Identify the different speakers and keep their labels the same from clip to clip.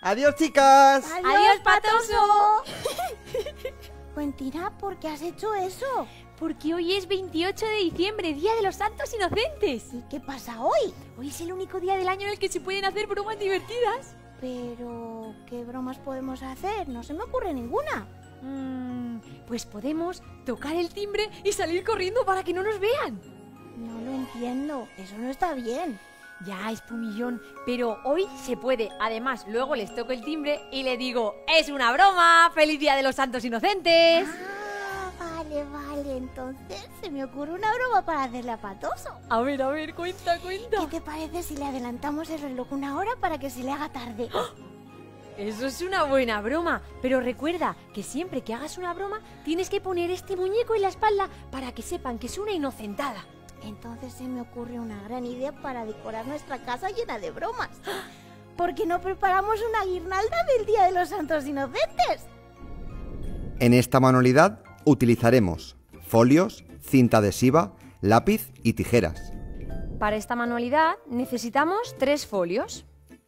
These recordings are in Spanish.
Speaker 1: ¡Adiós, chicas!
Speaker 2: ¡Adiós, Patoso!
Speaker 3: Quentina, ¿por qué has hecho eso?
Speaker 2: Porque hoy es 28 de diciembre, Día de los Santos Inocentes.
Speaker 3: ¿Y qué pasa hoy?
Speaker 2: Hoy es el único día del año en el que se pueden hacer bromas divertidas.
Speaker 3: Pero, ¿qué bromas podemos hacer? No se me ocurre ninguna.
Speaker 2: Pues podemos tocar el timbre y salir corriendo para que no nos vean.
Speaker 3: No lo entiendo, eso no está bien.
Speaker 2: Ya, espumillón, pero hoy se puede. Además, luego les toco el timbre y le digo: ¡es una broma! ¡Feliz Día de los Santos Inocentes!
Speaker 3: Vale, entonces se me ocurre una broma para hacerle a Patoso.
Speaker 2: A ver, cuenta.
Speaker 3: ¿Qué te parece si le adelantamos el reloj una hora para que se le haga tarde?
Speaker 2: Eso es una buena broma, pero recuerda que siempre que hagas una broma tienes que poner este muñeco en la espalda para que sepan que es una inocentada.
Speaker 3: Entonces se me ocurre una gran idea para decorar nuestra casa llena de bromas. ¿Por qué no preparamos una guirnalda del Día de los Santos Inocentes?
Speaker 1: En esta manualidad utilizaremos folios, cinta adhesiva, lápiz y tijeras.
Speaker 2: Para esta manualidad necesitamos 3 folios.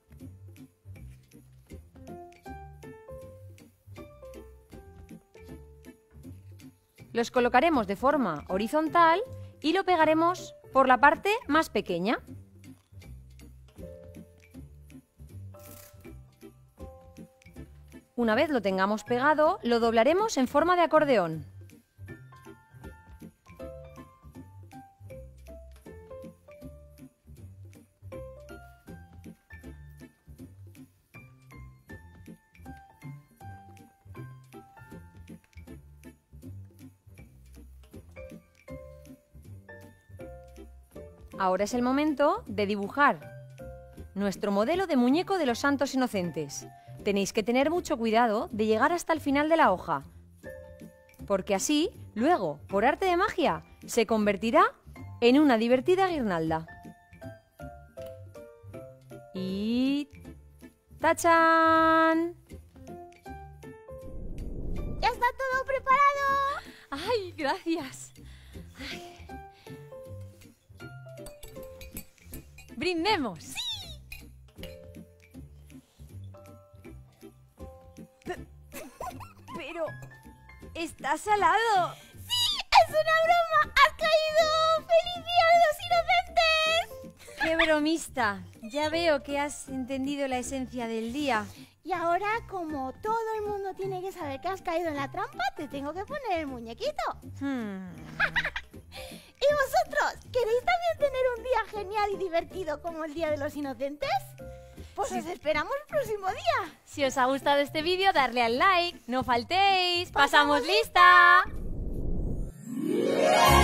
Speaker 2: Los colocaremos de forma horizontal y lo pegaremos por la parte más pequeña. Una vez lo tengamos pegado, lo doblaremos en forma de acordeón. Ahora es el momento de dibujar nuestro modelo de muñeco de los Santos Inocentes. Tenéis que tener mucho cuidado de llegar hasta el final de la hoja, porque así, luego, por arte de magia, se convertirá en una divertida guirnalda. Y... ¡tachán!
Speaker 3: ¡Ya está todo preparado!
Speaker 2: ¡Ay, gracias! Ay. ¡Brindemos! ¡Sí! Pero... ¡está salado!
Speaker 3: ¡Sí! ¡Es una broma! ¡Has caído! ¡Feliz Día de los Inocentes!
Speaker 2: ¡Qué bromista! Ya veo que has entendido la esencia del día.
Speaker 3: Y ahora, como todo el mundo tiene que saber que has caído en la trampa, te tengo que poner el muñequito. ¿Y vosotros? ¿Queréis también tener un día genial y divertido como el Día de los Inocentes? Pues os esperamos el próximo día.
Speaker 2: Si os ha gustado este vídeo, darle al like. ¡No faltéis! ¡Pasamos lista!